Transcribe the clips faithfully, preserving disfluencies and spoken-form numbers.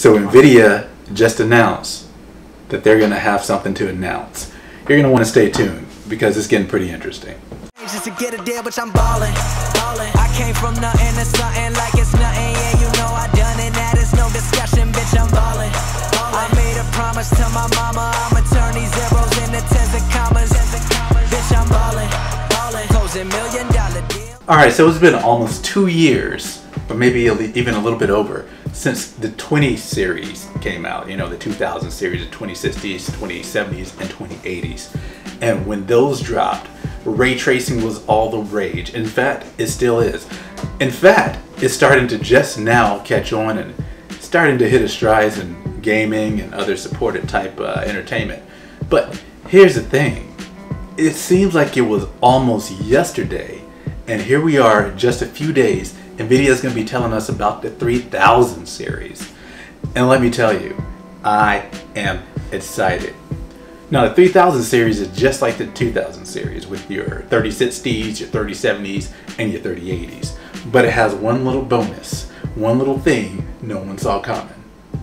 So NVIDIA just announced that they're going to have something to announce. You're going to want to stay tuned because it's getting pretty interesting. Just to get a deal, but I'm ballin', ballin'. I came from nothing to something like it's nothing. Yeah, you know I done it. That is no discussion, bitch. I'm ballin', ballin'. I made a promise to my mama. I'ma turn these zeros into tens of commas. Bitch, I'm ballin', ballin'. Closing million dollar deal. All right, so it's been almost two years, or maybe even a little bit over, since the twenty series came out. You know, the two thousand series, the twenty sixties, twenty seventies, and twenty eighties. And when those dropped, ray tracing was all the rage. In fact, it still is. In fact, it's starting to just now catch on and starting to hit its strides in gaming and other supported type uh, entertainment. But here's the thing. It seems like it was almost yesterday, and here we are just a few days. NVIDIA is going to be telling us about the three thousand series. And let me tell you, I am excited. Now the three thousand series is just like the two thousand series with your thirty sixties, your thirty seventies, and your thirty eighties. But it has one little bonus, one little thing no one saw coming.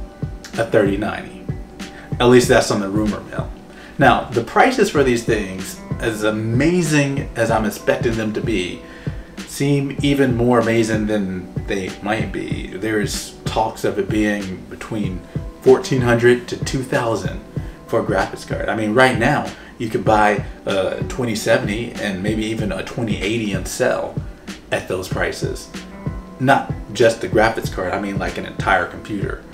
A thirty ninety. At least that's on the rumor mill. Now the prices for these things, as amazing as I'm expecting them to be, seem even more amazing than they might be. There's talks of it being between fourteen hundred to two thousand for a graphics card. I mean, right now you could buy a twenty seventy and maybe even a twenty eighty and sell at those prices. Not just the graphics card, I mean like an entire computer.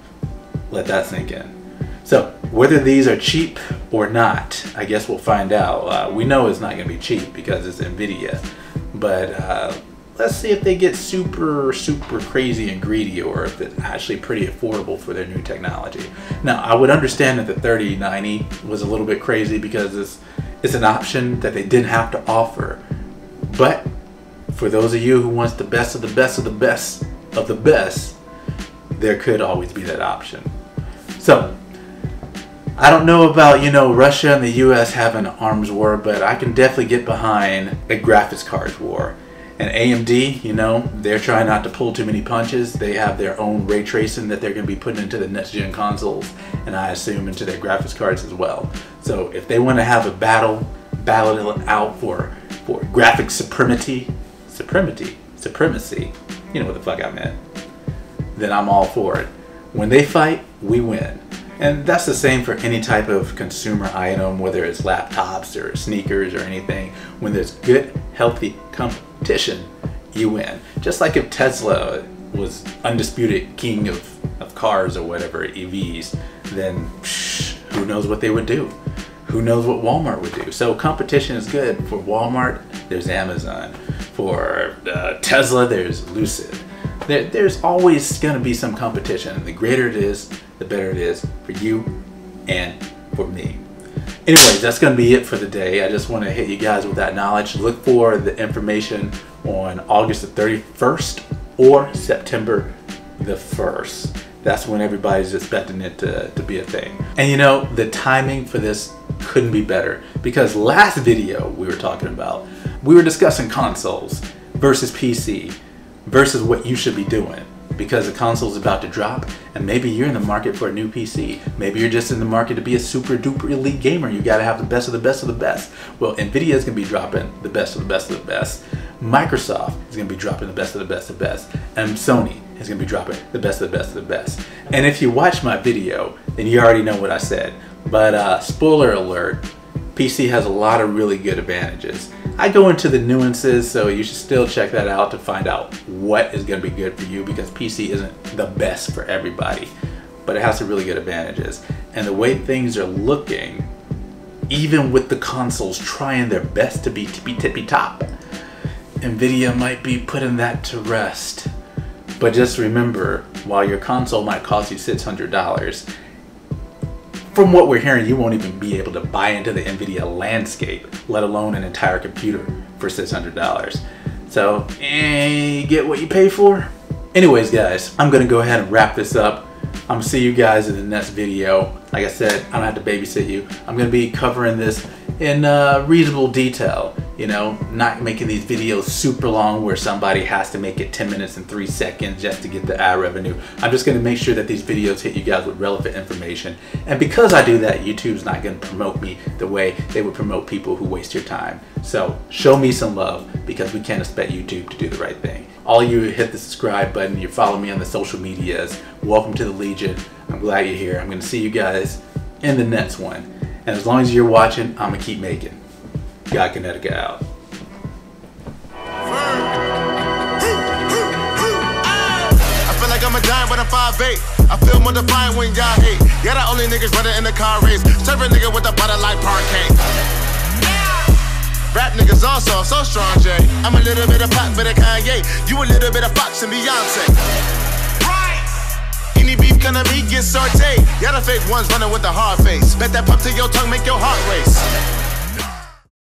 Let that sink in. So whether these are cheap or not, I guess we'll find out. Uh, we know it's not going to be cheap because it's NVIDIA, but uh, let's see if they get super, super crazy and greedy, or if it's actually pretty affordable for their new technology. Now, I would understand that the thirty ninety was a little bit crazy because it's, it's an option that they didn't have to offer. But for those of you who wants the best of the best of the best of the best, there could always be that option. So, I don't know about, you know, Russia and the U S having an arms war, but I can definitely get behind a graphics cards war. And A M D, you know, they're trying not to pull too many punches. They have their own ray tracing that they're going to be putting into the next gen consoles, and I assume into their graphics cards as well. So if they want to have a battle, battle it out for, for graphics supremacy, supremacy, supremacy, you know what the fuck I meant, then I'm all for it. When they fight, we win. And that's the same for any type of consumer item, whether it's laptops or sneakers or anything. When there's good, healthy competition, you win. Just like if Tesla was undisputed king of, of cars or whatever, E Vs, then psh, who knows what they would do? Who knows what Walmart would do? So competition is good. For Walmart, there's Amazon. For uh, Tesla, there's Lucid. There, there's always going to be some competition, and the greater it is, the better it is for you and for me. Anyways, that's going to be it for the day. I just want to hit you guys with that knowledge. Look for the information on August the thirty-first or September the first. That's when everybody's expecting it to, to be a thing. And you know, the timing for this couldn't be better, because last video we were talking about, we were discussing consoles versus P C versus what you should be doing, because the console is about to drop, and maybe you're in the market for a new P C. Maybe you're just in the market to be a super duper elite gamer. You got to have the best of the best of the best. Well, NVIDIA is going to be dropping the best of the best of the best. Microsoft is going to be dropping the best of the best of the best. And Sony is going to be dropping the best of the best of the best. And if you watch my video, then you already know what I said. But uh, spoiler alert, P C has a lot of really good advantages. I go into the nuances, so you should still check that out to find out what is going to be good for you, because P C isn't the best for everybody, but it has some really good advantages. And the way things are looking, even with the consoles trying their best to be tippy tippy top, NVIDIA might be putting that to rest. But just remember, while your console might cost you six hundred dollars, from what we're hearing, you won't even be able to buy into the NVIDIA landscape, let alone an entire computer for six hundred dollars. So, eh, get what you pay for. Anyways, guys, I'm gonna go ahead and wrap this up. I'm gonna see you guys in the next video. Like I said, I don't have to babysit you. I'm gonna be covering this in uh, reasonable detail. You know, not making these videos super long where somebody has to make it ten minutes and three seconds just to get the ad revenue. I'm just going to make sure that these videos hit you guys with relevant information. And because I do that, YouTube's not going to promote me the way they would promote people who waste your time. So show me some love, because we can't expect YouTube to do the right thing. All you hit the subscribe button, you follow me on the social medias. Welcome to the Legion. I'm glad you're here. I'm going to see you guys in the next one. And as long as you're watching, I'm going to keep making. God Connecticut out. I feel like I'm a giant with a five eight. I feel more defiant when y'all hate. Yeah, the only niggas running in the car race. Serve a nigga with a butter like parquet. Rap niggas also so strong, Jay. I'm a little bit of pop, bit of Kanye. You a little bit of Fox and Beyonce. Right. Any beef gonna be get sauteed. Yeah, the fake ones running with a hard face. Bet that pop to your tongue make your heart race.